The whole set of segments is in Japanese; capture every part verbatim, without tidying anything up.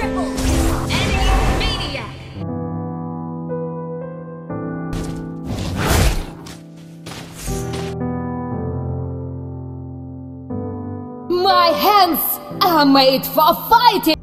triple kill. Enemy maniac. My hands are made for fighting!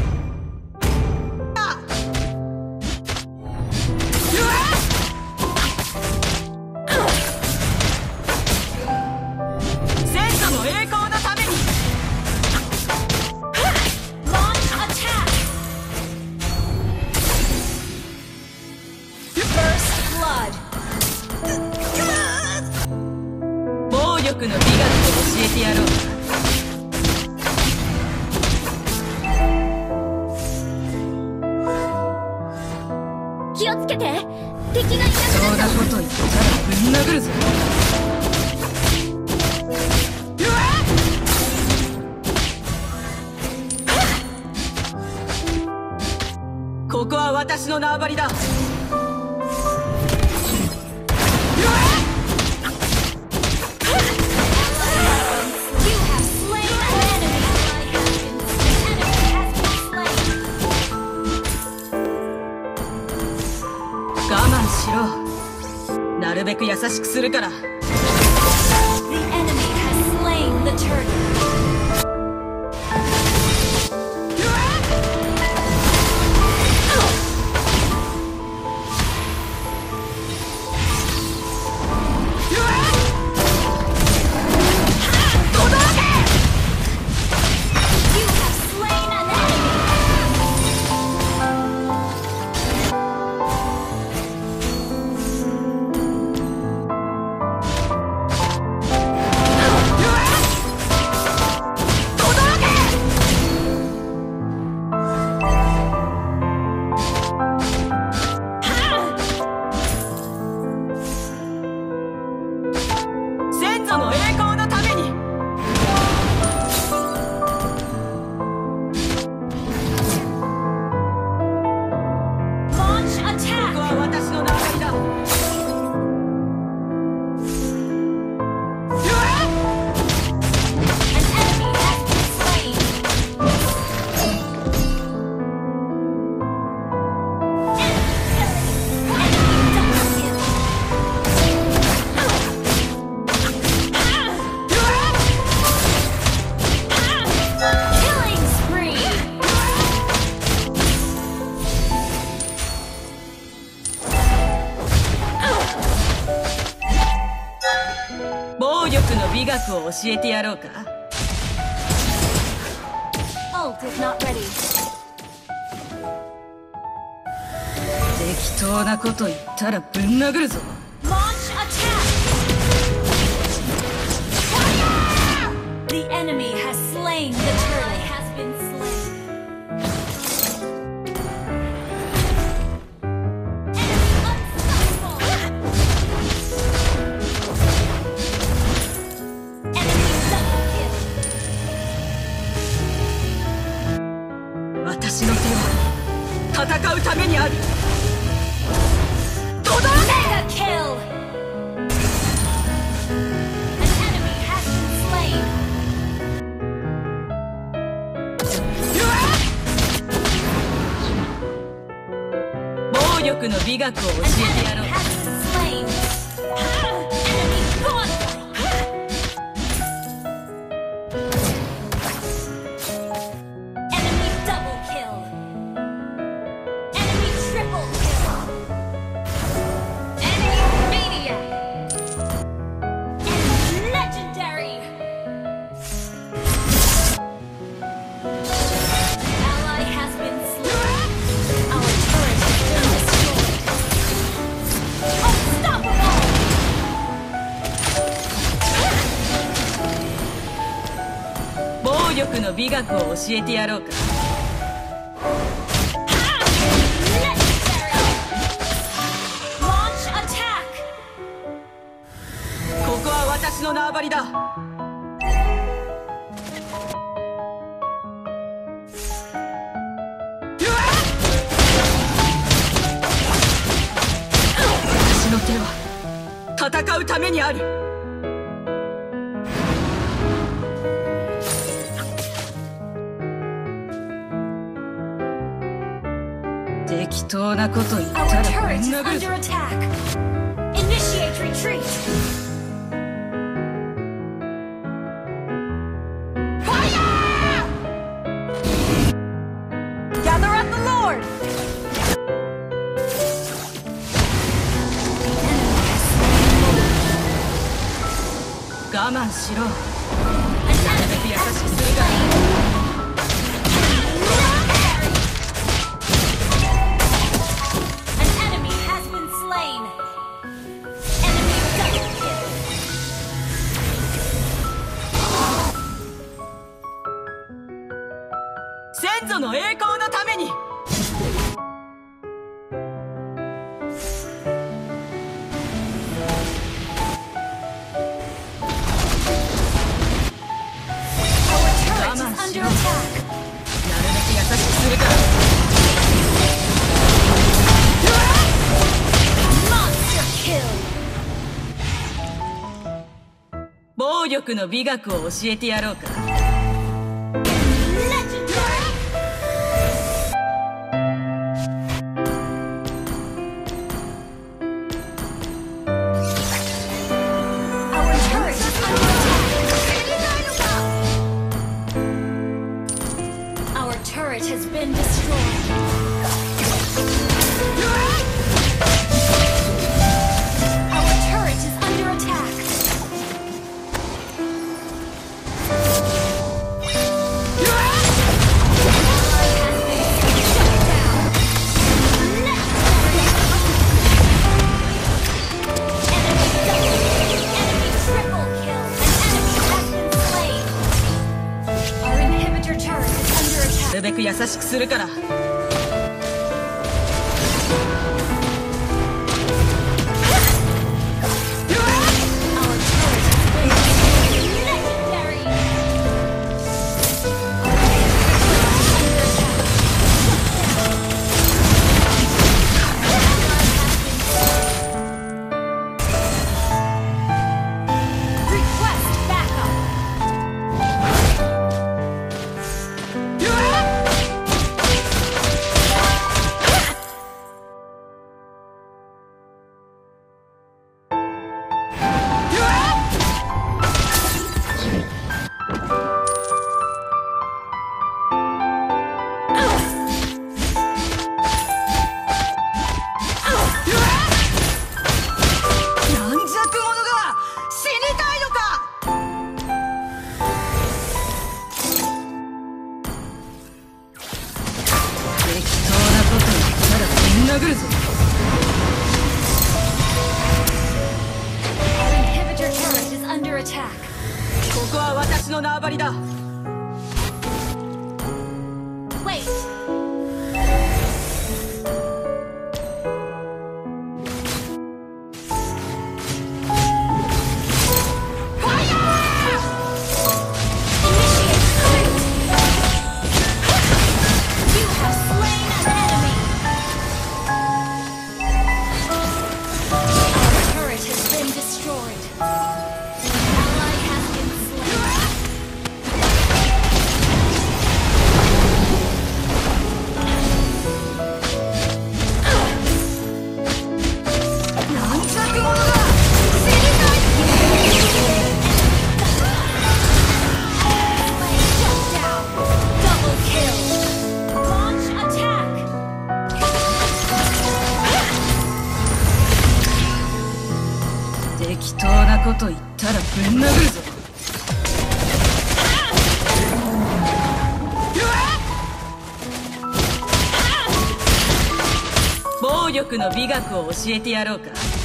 ここは私の縄張りだ。我慢しろ。なるべく優しくするから。美学を教えてやろうか。適当なこと言ったらぶん殴るぞ。私の手は戦うためにある。ドドー暴力の美学を教えてやろう。暴力の美学を教えてやろうか。ここは私の縄張りだ。私の手は戦うためにある。 適当なこと言った Our ら turret ぶ is ん殴るぞ。 under attack. Initiate retreat. Fire! Gather at the Lord. 我慢しろ。 An enemy has been slain. An enemy has been slain. Enemy double kill. 先祖の栄光のために。 Turret is under attack. なるべく優しくするから。 Monster kill. 暴力の美学を教えてやろうか。 Legendary. Our turret is under attack. Our turret has been destroyed. Our turret is under attack. Shut down. Legendary. Enemy double. Enemy triple kill. An enemy has been slain. Our inhibitor turret is under attack. なるべく優しくするから。 Our turret has been destroyed. Legendary. Request backup. Our inhibitor turret is under attack. ここは私の縄張りだ。 Wait. You have slain an enemy. Our turret has been destroyed. Ally has been slain. Shut down. Double kill. Launch attack. 適当なこと言ったらぶん殴るぞ。 暴力の美学を教えてやろうか。